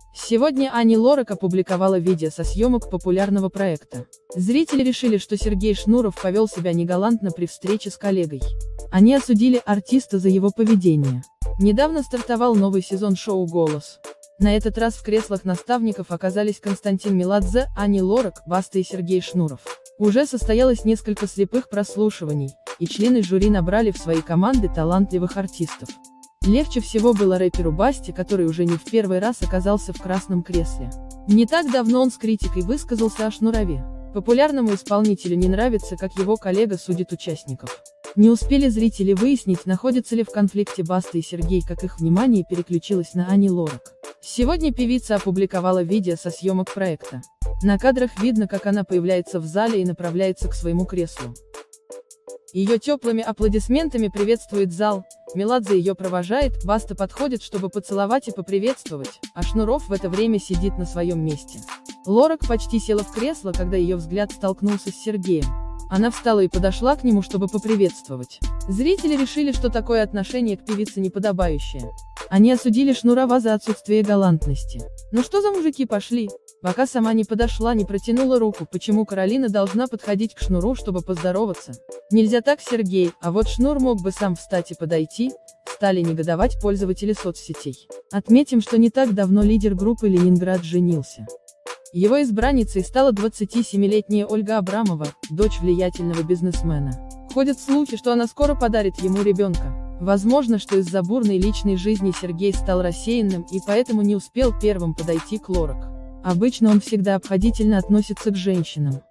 Сегодня Ани Лорак опубликовала видео со съемок популярного проекта. Зрители решили, что Сергей Шнуров повел себя негалантно при встрече с коллегой. Они осудили артиста за его поведение. Недавно стартовал новый сезон шоу «Голос». На этот раз в креслах наставников оказались Константин Меладзе, Ани Лорак, Баста и Сергей Шнуров. Уже состоялось несколько слепых прослушиваний, и члены жюри набрали в свои команды талантливых артистов. Легче всего было рэперу Басте, который уже не в первый раз оказался в красном кресле. Не так давно он с критикой высказался о Шнурове. Популярному исполнителю не нравится, как его коллега судит участников. Не успели зрители выяснить, находятся ли в конфликте Баста и Сергей, как их внимание переключилось на Ани Лорак. Сегодня певица опубликовала видео со съемок проекта. На кадрах видно, как она появляется в зале и направляется к своему креслу. Ее теплыми аплодисментами приветствует зал, Меладзе ее провожает, Баста подходит, чтобы поцеловать и поприветствовать, а Шнуров в это время сидит на своем месте. Лорак почти села в кресло, когда ее взгляд столкнулся с Сергеем. Она встала и подошла к нему, чтобы поприветствовать. Зрители решили, что такое отношение к певице неподобающее. Они осудили Шнурова за отсутствие галантности. Ну что за мужики пошли? Пока сама не подошла, не протянула руку, почему Каролина должна подходить к Шнуру, чтобы поздороваться? Нельзя так, Сергей, а вот Шнур мог бы сам встать и подойти, стали негодовать пользователи соцсетей. Отметим, что не так давно лидер группы «Ленинград» женился. Его избранницей стала 27-летняя Ольга Абрамова, дочь влиятельного бизнесмена. Ходят слухи, что она скоро подарит ему ребенка. Возможно, что из-за бурной личной жизни Сергей стал рассеянным и поэтому не успел первым подойти к Лорак. Обычно он всегда обходительно относится к женщинам.